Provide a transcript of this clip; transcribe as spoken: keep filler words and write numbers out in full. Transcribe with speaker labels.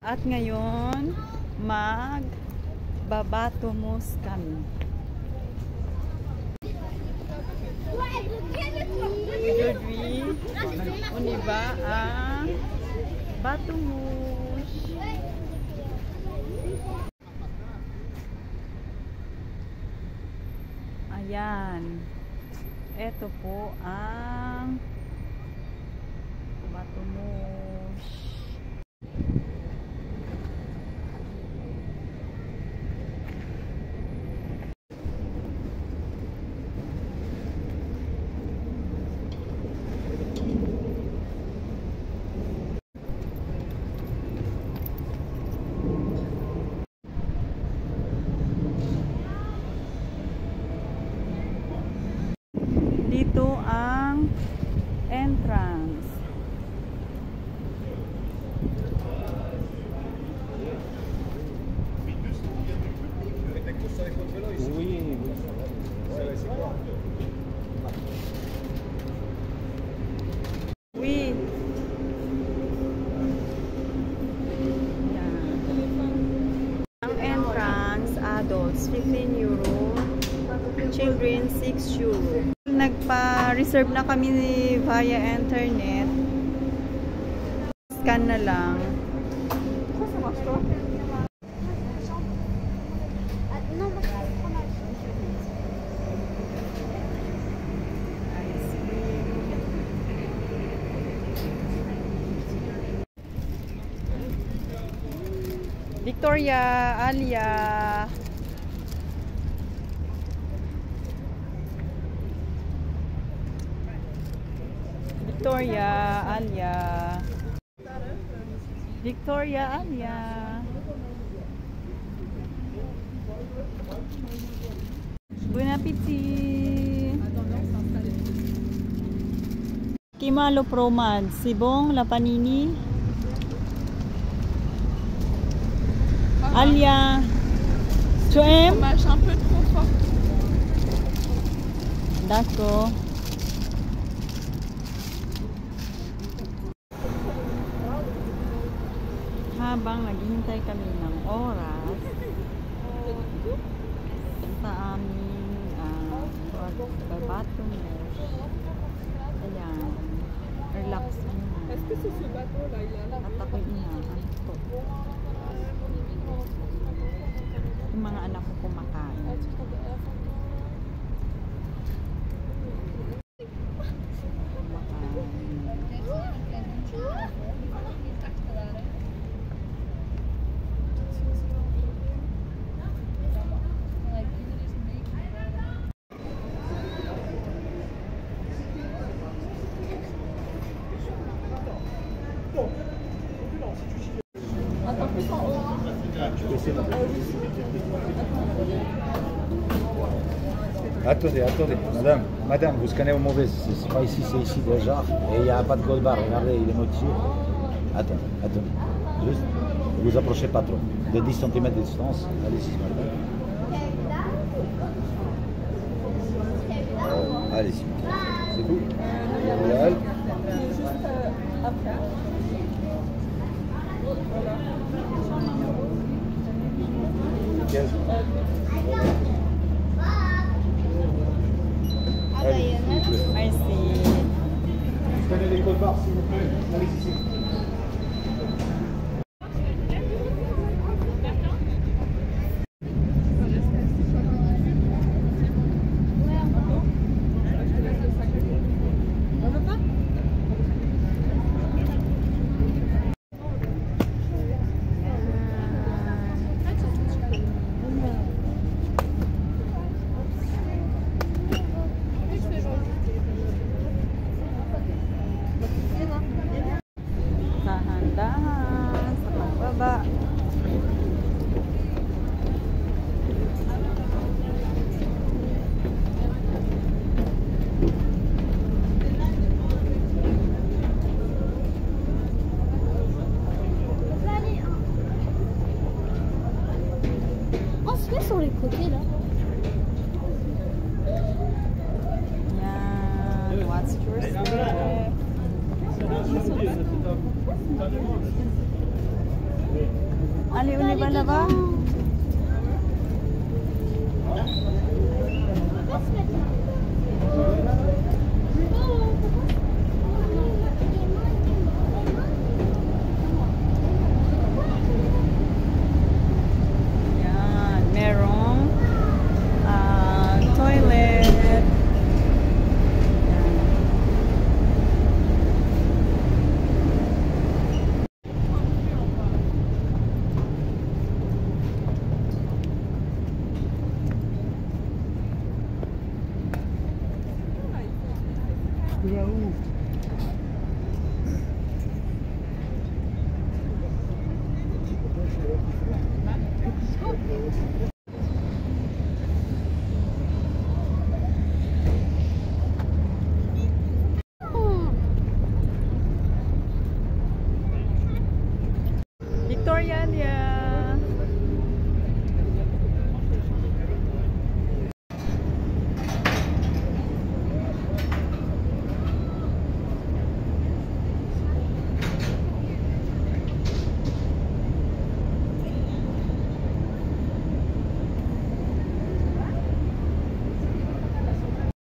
Speaker 1: At ngayon, mag-babatumos kami. Jodwi, uniba ang batumos. Ayan. Ito po ang batumos. Dito ang entrance.
Speaker 2: Oui,
Speaker 1: Oui. Ang entrance, adults, fifteen euro. Children, six euro. Nagpa-reserve na kami via internet. Scan na lang. Victoria, Alia. Victoria, Alia. Victoria, Alia. Bon appétit. Kimalo Promad, c'est bon la panini? Alia, tu aimes?
Speaker 3: Fromage un peu trop fort.
Speaker 1: D'accord. Habang naghihintay kami ng oras sa aming uh, babatumos. Ayan, relax muna.
Speaker 3: Est-ce que c'est ce bateau là? Il est là.
Speaker 1: At ako'y inaantok. Yung mga anak ko kumakain.
Speaker 2: Attendez, attendez, madame, madame, vous scannez au mauvais, c'est pas ici, c'est ici déjà, et il n'y a pas de gold bar, regardez, il est moitié. Attendez, attendez, juste, ne vous approchez pas trop, de dix centimètres de distance, allez-y, madame. Allez-y, c'est tout. Voilà. quinze. Allez,
Speaker 1: Merci.
Speaker 2: vous prenez les codes barres s'il vous plaît. Allez ici.
Speaker 1: Dahan-dahan sa pagbaba.
Speaker 4: On se met sur les côtés là.
Speaker 1: Yan. What's your step? Ali uni bala ba? Yan, merong ah, toilet. Yan. Victoria dia.